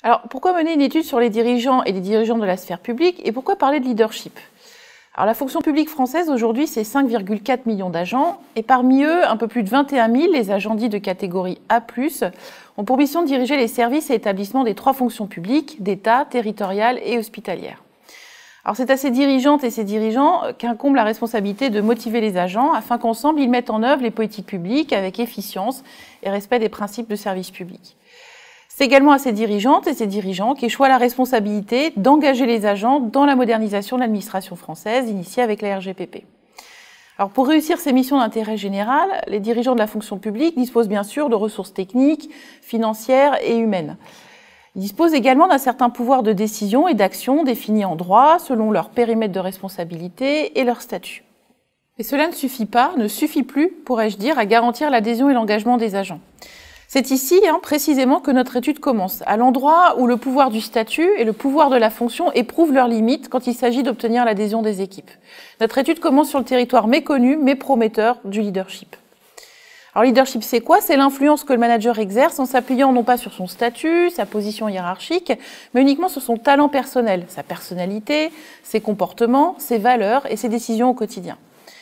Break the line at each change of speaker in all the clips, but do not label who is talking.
Alors, pourquoi mener une étude sur les dirigeants et les dirigeants de la sphère publique et pourquoi parler de leadership? Alors, la fonction publique française, aujourd'hui, c'est 5,4 millions d'agents et parmi eux, un peu plus de 21 000, les agents dits de catégorie A+, ont pour mission de diriger les services et établissements des trois fonctions publiques, d'État, territoriales et hospitalières. Alors, c'est à ces dirigeantes et ces dirigeants qu'incombe la responsabilité de motiver les agents afin qu'ensemble, ils mettent en œuvre les politiques publiques avec efficience et respect des principes de service public. C'est également à ces dirigeantes et ces dirigeants qu'échoit la responsabilité d'engager les agents dans la modernisation de l'administration française initiée avec la RGPP. Alors pour réussir ces missions d'intérêt général, les dirigeants de la fonction publique disposent bien sûr de ressources techniques, financières et humaines. Ils disposent également d'un certain pouvoir de décision et d'action définis en droit selon leur périmètre de responsabilité et leur statut. Mais cela ne suffit plus, pourrais-je dire, à garantir l'adhésion et l'engagement des agents. C'est ici, précisément, que notre étude commence, à l'endroit où le pouvoir du statut et le pouvoir de la fonction éprouvent leurs limites quand il s'agit d'obtenir l'adhésion des équipes. Notre étude commence sur le territoire méconnu, mais prometteur, du leadership. Alors, leadership, c'est quoi? C'est l'influence que le manager exerce en s'appuyant non pas sur son statut, sa position hiérarchique, mais uniquement sur son talent personnel, sa personnalité, ses comportements, ses valeurs et ses décisions au quotidien.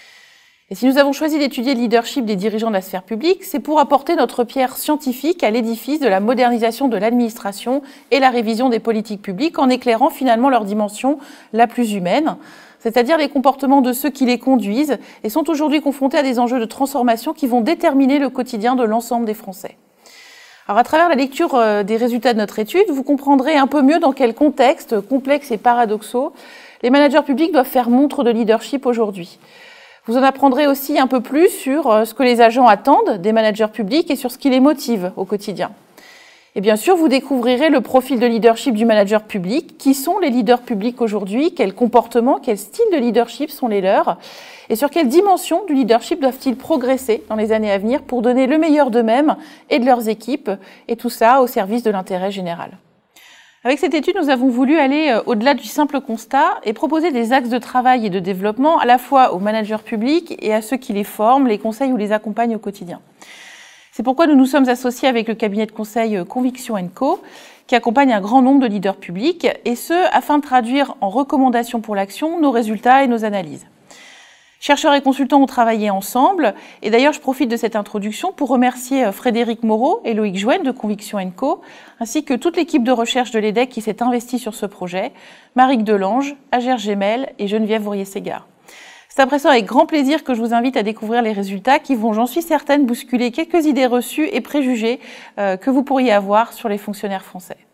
Et si nous avons choisi d'étudier le leadership des dirigeants de la sphère publique, c'est pour apporter notre pierre scientifique à l'édifice de la modernisation de l'administration et la révision des politiques publiques en éclairant finalement leur dimension la plus humaine, c'est-à-dire les comportements de ceux qui les conduisent et sont aujourd'hui confrontés à des enjeux de transformation qui vont déterminer le quotidien de l'ensemble des Français. Alors à travers la lecture des résultats de notre étude, vous comprendrez un peu mieux dans quel contexte complexe et paradoxaux les managers publics doivent faire montre de leadership aujourd'hui. Vous en apprendrez aussi un peu plus sur ce que les agents attendent des managers publics et sur ce qui les motive au quotidien. Et bien sûr, vous découvrirez le profil de leadership du manager public. Qui sont les leaders publics aujourd'hui? Quels comportements, quels styles de leadership sont les leurs? Et sur quelle dimension du leadership doivent-ils progresser dans les années à venir pour donner le meilleur d'eux-mêmes et de leurs équipes? Et tout ça au service de l'intérêt général. Avec cette étude, nous avons voulu aller au-delà du simple constat et proposer des axes de travail et de développement à la fois aux managers publics et à ceux qui les forment, les conseillent ou les accompagnent au quotidien. C'est pourquoi nous nous sommes associés avec le cabinet de conseil Conviction & Co, qui accompagne un grand nombre de leaders publics, et ce, afin de traduire en recommandations pour l'action nos résultats et nos analyses. Chercheurs et consultants ont travaillé ensemble, et d'ailleurs je profite de cette introduction pour remercier Frédéric Moreau et Loïc Jouenne de Conviction & Co, ainsi que toute l'équipe de recherche de l'EDEC qui s'est investie sur ce projet, Maric Delange, Ager Gemel et Geneviève Vourier-Ségard. C'est à présent avec grand plaisir que je vous invite à découvrir les résultats qui vont, j'en suis certaine, bousculer quelques idées reçues et préjugés que vous pourriez avoir sur les fonctionnaires français.